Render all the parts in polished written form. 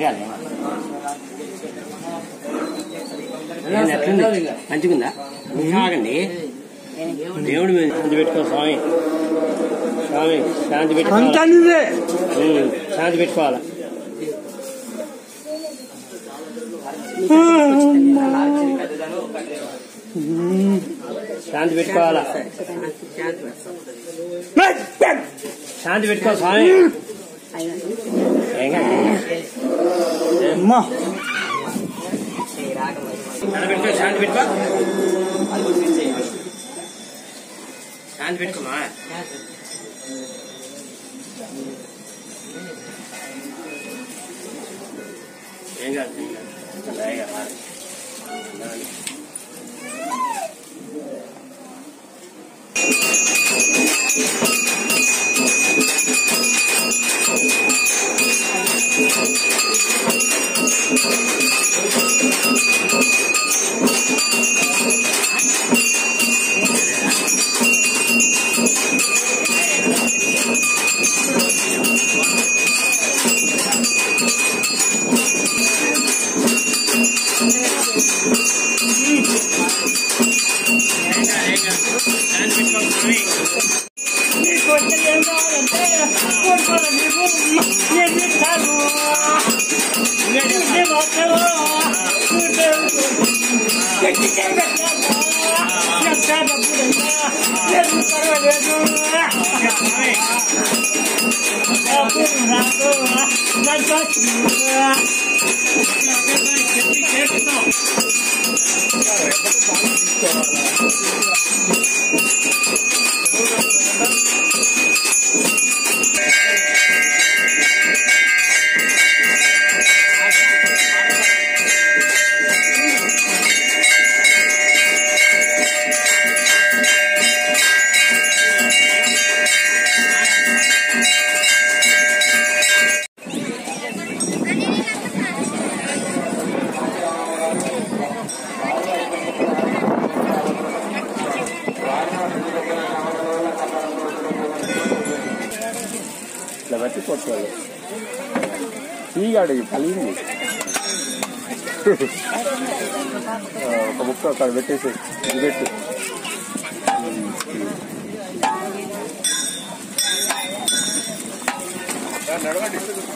చేయాలి మంచిగుందా ఆగండి దేవుడి మీద శాంతి పెట్టుకో స్వామి స్వామి శాంతి పెట్టుకోవాలి శాంతి పెట్టుకోవాలి శాంతి పెట్టుకోవాలా శాంతి పెట్టుకో స్వామి శాంతి పెట్టుకో శాంతి పెట్టుకోమా ఏం కాదు బట్టి కొట్టాలి తీగాడు కలిగింది ఒక ముక్క అక్కడ పెట్టేసి పెట్టి నడవండి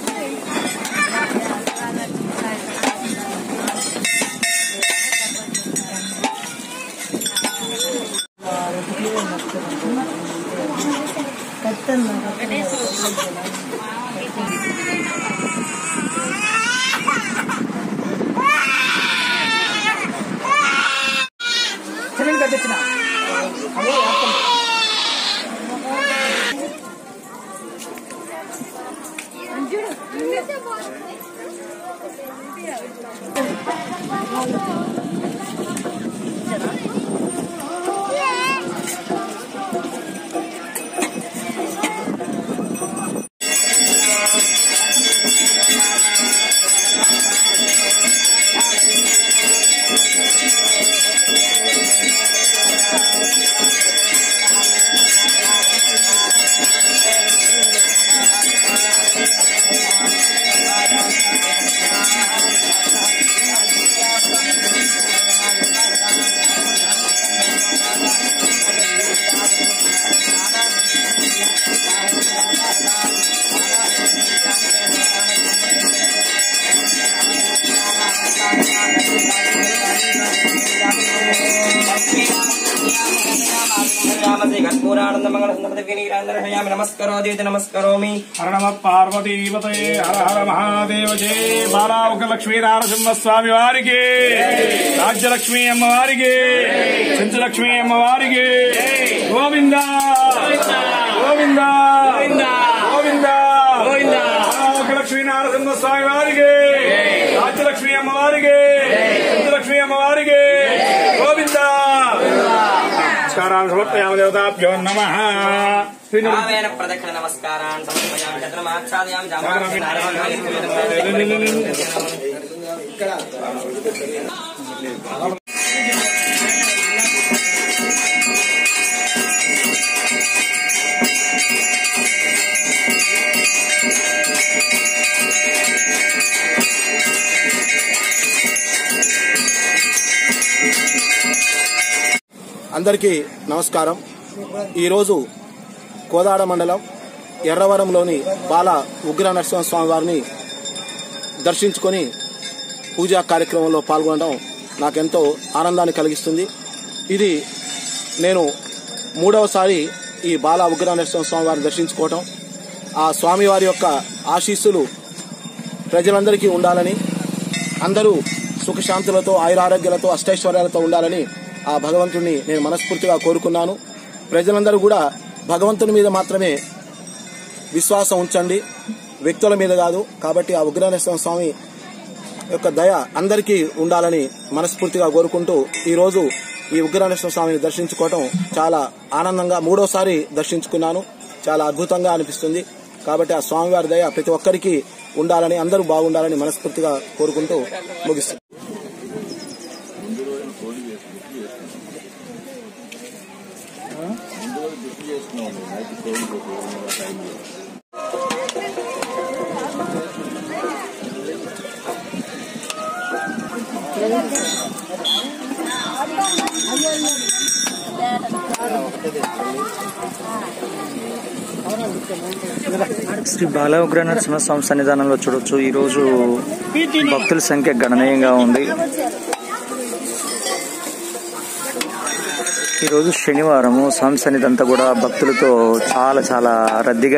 नमस्करोमि हर नमः पार्वतीपतये हर हर महादेव जय बालामुख लक्ष्मी नारसिंह स्वामी वारिके राज्यलक्ष्मी अम्म वारिके चंचलक्ष्मी अम्म वारिके गोविंद गोविंद गोविंद बालामुख लक्ष्मी नारसिंह स्वामी वारिके राज्यलक्ष्मी अम्म वारिके चंचलक्ष्मी अम्म वारिके गोविंद नमस्कारान् समर्पयामि देवताभ्यो नमः प्रदक्षिण नमस्कारान् समर्पयामि चन्द्रमाच्छादयामि అందరికీ నమస్కారం. ఈరోజు కోదాడ మండలం ఎర్రవరంలోని బాల ఉగ్ర నరసింహస్వామి వారిని దర్శించుకొని పూజా కార్యక్రమంలో పాల్గొనడం నాకెంతో ఆనందాన్ని కలిగిస్తుంది. ఇది నేను 3వసారి ఈ బాల ఉగ్ర నరసింహస్వామి వారిని దర్శించుకోవటం. ఆ స్వామివారి యొక్క ఆశీస్సులు ప్రజలందరికీ ఉండాలని, అందరూ సుఖశాంతులతో ఆయురారోగ్యాలతో అష్టైశ్వర్యాలతో ఉండాలని ఆ భగవంతుడిని నేను మనస్ఫూర్తిగా కోరుకున్నాను. ప్రజలందరూ కూడా భగవంతుని మీద మాత్రమే విశ్వాసం ఉంచండి, వ్యక్తుల మీద కాదు. కాబట్టి ఆ ఉగ్ర నరసింహస్వామి యొక్క దయ అందరికీ ఉండాలని మనస్ఫూర్తిగా కోరుకుంటూ ఈరోజు ఈ ఉగ్ర నరసింహస్వామిని దర్శించుకోవటం చాలా ఆనందంగా 3వసారి దర్శించుకున్నాను. చాలా అద్భుతంగా అనిపిస్తుంది. కాబట్టి ఆ స్వామివారి దయ ప్రతి ఒక్కరికి ఉండాలని, అందరూ బాగుండాలని మనస్ఫూర్తిగా కోరుకుంటూ ముగిస్తుంది. శ్రీ బాల ఉగ్ర నరసింహస్వామి సన్నిధానంలో చూడొచ్చు. ఈరోజు భక్తుల సంఖ్య గణనీయంగా ఉంది. ఈరోజు శనివారము. స్వామి సన్నిధి అంతా కూడా భక్తులతో చాలా చాలా రద్దీగా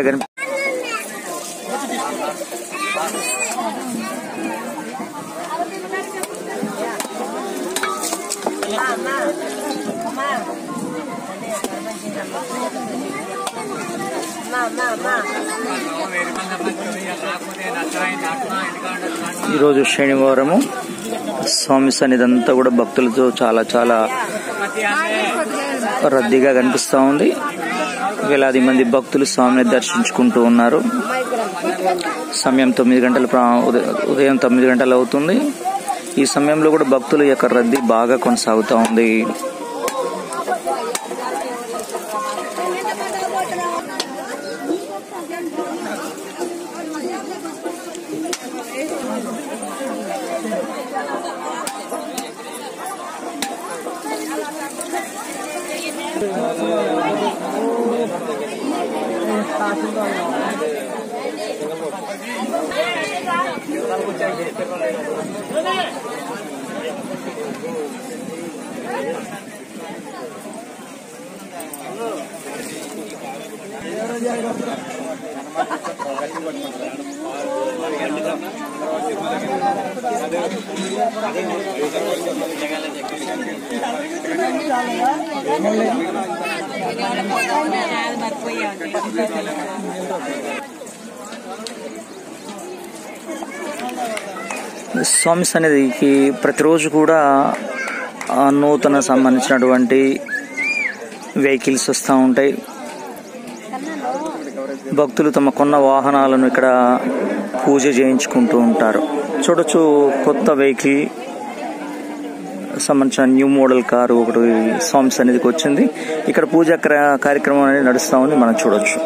ఈరోజు శనివారము. స్వామి సన్నిధి అంతా కూడా భక్తులతో చాలా చాలా రద్దీగా కనిపిస్తూ ఉంది. వేలాది మంది భక్తులు స్వామిని దర్శించుకుంటూ ఉన్నారు. సమయం 9 గంటల ఉదయం 9 గంటలు అవుతుంది. ఈ సమయంలో కూడా భక్తుల యొక్క రద్దీ బాగా కొనసాగుతూ ఉంది. స్వామి సన్నిధికి ప్రతిరోజు కూడా నూతన సంబంధించినటువంటి వెహికల్స్ వస్తూ ఉంటాయి. భక్తులు తమ కొన్న వాహనాలను ఇక్కడ పూజ చేయించుకుంటూ ఉంటారు. చూడొచ్చు, కొత్త వెహికల్ సంబంధించిన న్యూ మోడల్ కారు ఒకటి స్వామి సన్నిధికి వచ్చింది. ఇక్కడ పూజ కార్యక్రమం అనేది నడుస్తూ ఉంది, మనం చూడొచ్చు.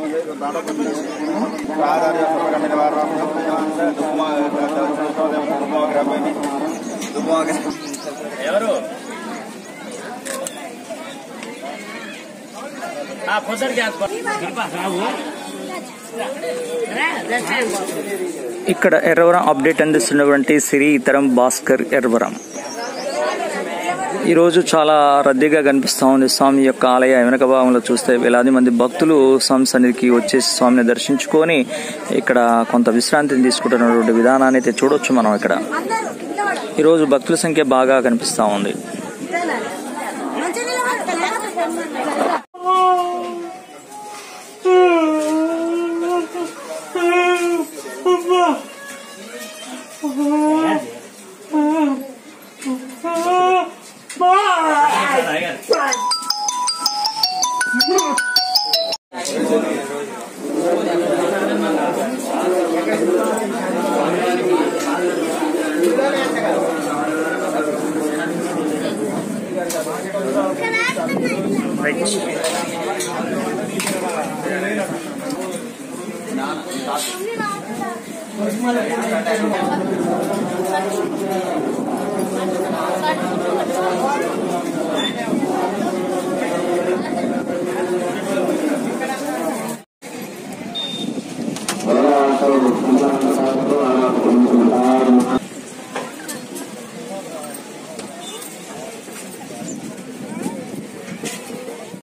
ఇక్కడ ఎర్రవరం అప్డేట్ అందిస్తున్నటువంటి శ్రీ ఇతరం భాస్కర్ ఎర్రవరం. ఈరోజు చాలా రద్దీగా కనిపిస్తూ ఉంది. స్వామి యొక్క ఆలయ వెనక భాగంలో చూస్తే వేలాది మంది భక్తులు స్వామి సన్నిధికి వచ్చేసి స్వామిని దర్శించుకొని ఇక్కడ కొంత విశ్రాంతిని తీసుకుంటున్నటువంటి విధానాన్ని అయితే చూడొచ్చు మనం. ఇక్కడ ఈరోజు భక్తుల సంఖ్య బాగా కనిపిస్తూ ఉంది.